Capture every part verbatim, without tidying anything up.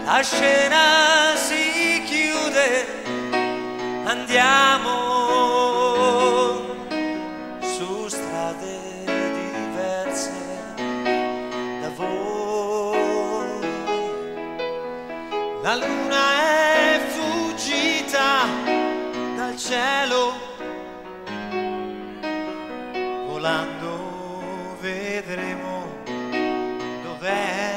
la scena si chiude, andiamo su strade diverse da voi. La luna è fuggita dal cielo, volando vedremo dov'è.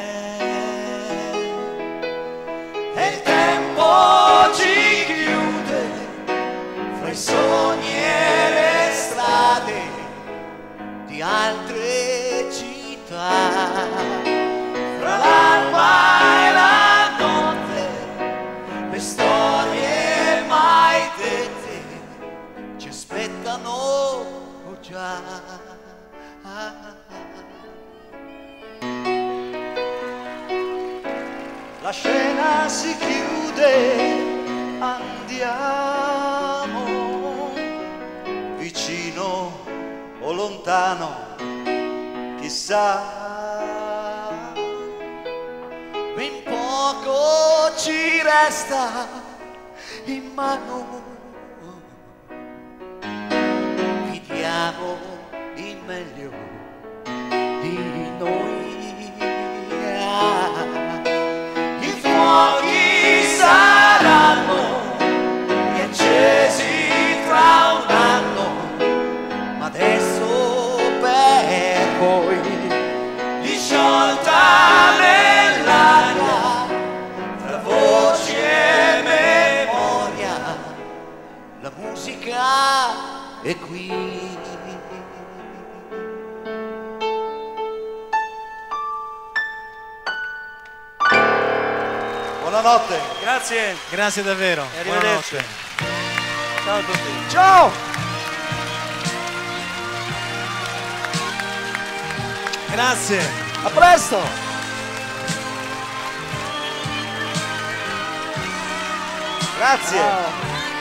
E il tempo ci chiude fra i sogni e le strade di altre città, fra l'alba e la notte, le storie mai dette ci aspettano già. La scena si chiude, andiamo vicino o lontano, chissà. Ben poco ci resta in mano, viviamo il meglio di noi. I fuochi saranno riaccesi tra un anno, ma adesso per voi li sciolta nell'aria, tra voci e memoria, la musica è qui. Buonanotte. Grazie. Grazie davvero. E arrivederci. Buonanotte. Ciao a tutti. Ciao. Grazie. A presto. Grazie. Ciao.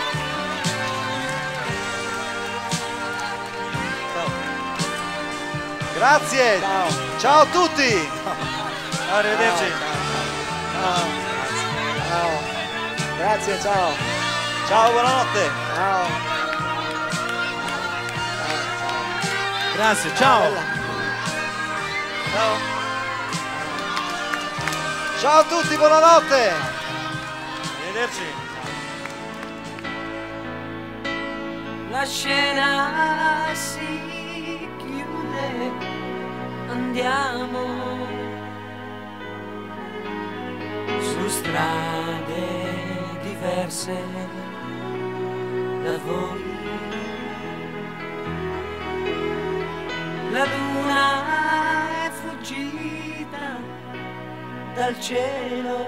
Ciao. Grazie. Ciao. Ciao a tutti. Ciao. Arrivederci. Ciao. Ciao. Grazie, ciao. Ciao, buonanotte. Ciao. Grazie, ciao. Ciao. Ciao a tutti, buonanotte. Arrivederci. La scena si chiude, andiamo su strade diverse da voi. La luna è fuggita dal cielo,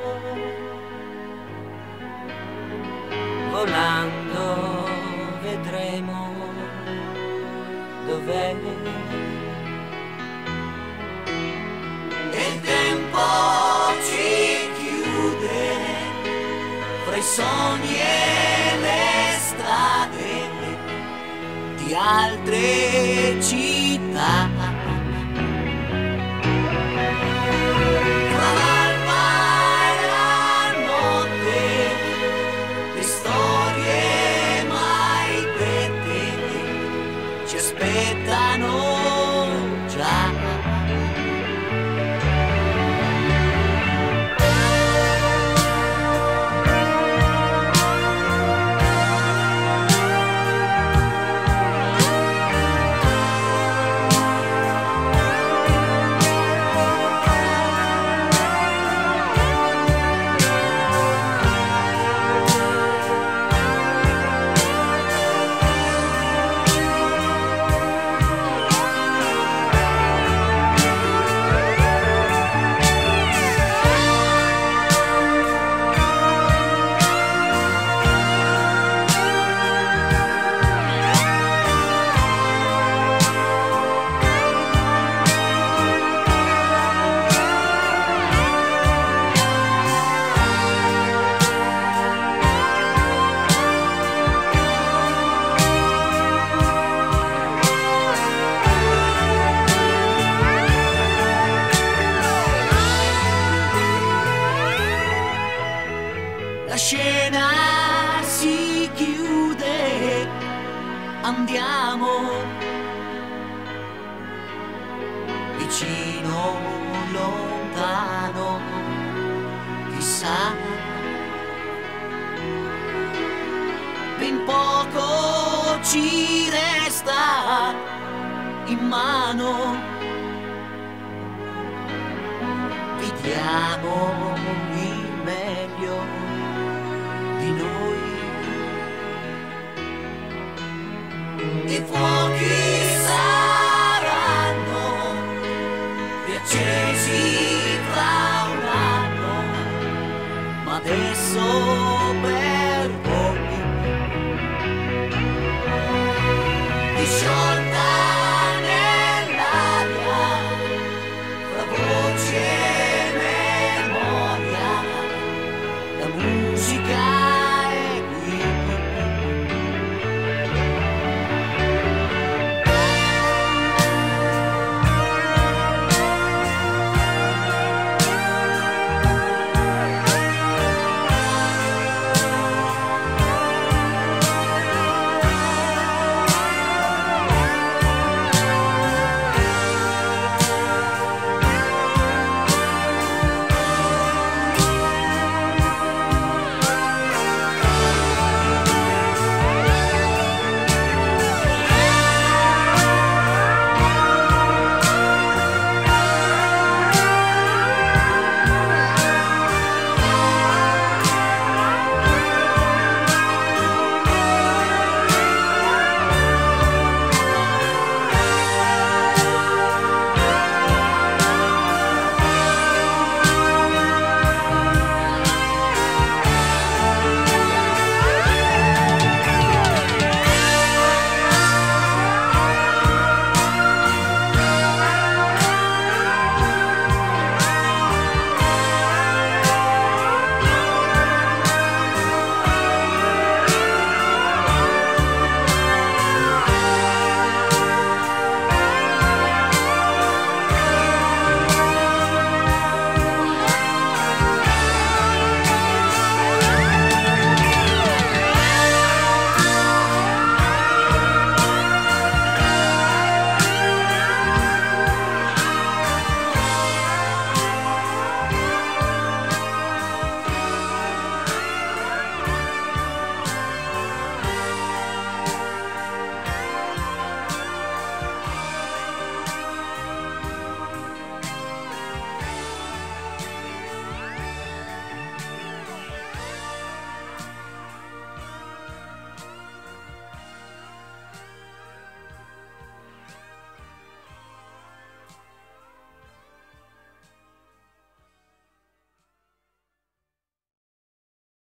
volando vedremo dov'è. E il tempo ci chiude fra i sogni e le strade di altre città. Fra l'alba e la notte, le storie mai dette ci aspettano già. siamo, vicino, lontano, chissà, ben poco ci resta in mano, vediamo il meglio di noi. I fuochi